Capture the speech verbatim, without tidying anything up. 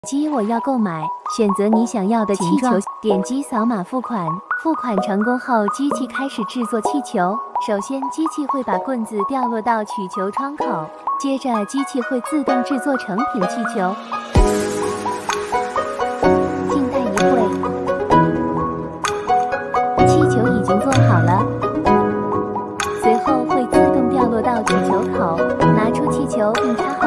机我要购买，选择你想要的气球，点击扫码付款。付款成功后，机器开始制作气球。首先，机器会把棍子掉落到取球窗口，接着机器会自动制作成品气球。静待一会，气球已经做好了，随后会自动掉落到取球口，拿出气球并插好。